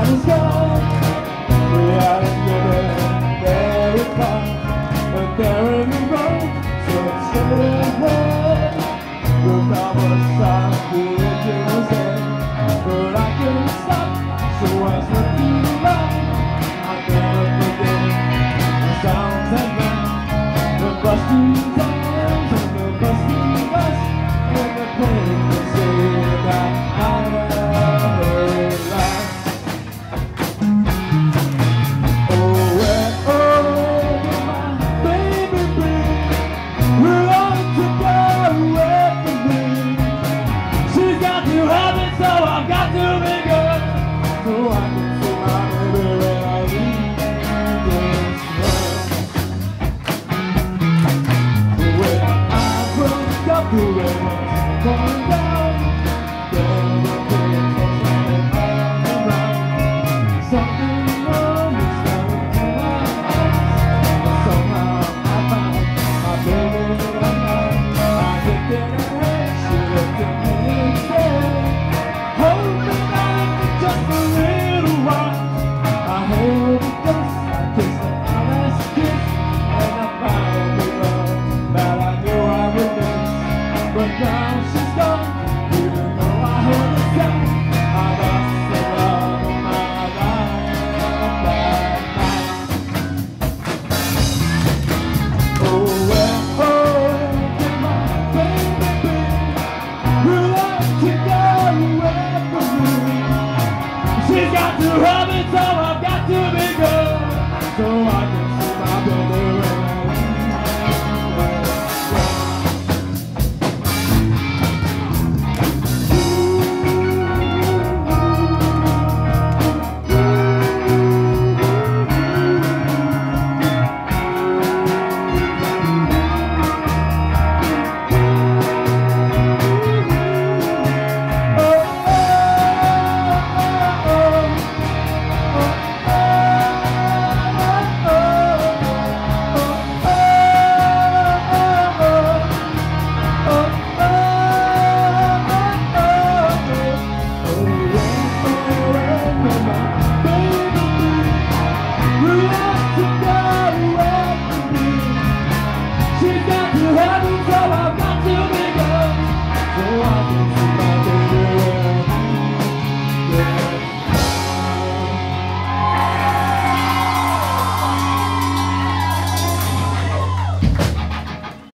night is gone. We hadn't given very far, but there in the road, so it's something at home. The time was silent, the engine was dead, but I couldn't stop, so I slept too long. I'll never forget the sounds at night, the busty times and the busty bus, and the pain to say that I never last. Oh, where did my baby be? We're on to go away from me. She's got to have it, so I've got to be good, so I can see my baby when I leave this world. When I broke up, the rain was pouring down. Then the kids were standing all around. Something wrong was coming to my eyes, but somehow I found my baby in my mind. I looked in her head, she looked at me and said, hold me down for just a little while. I held her close, I kissed her my last kiss, and I found the love that I knew I would miss. But now she's gone, even though I hold her tight, I lost the love of my life that night. Oh, where did my baby be? We like to go away from me. She's got to have it, so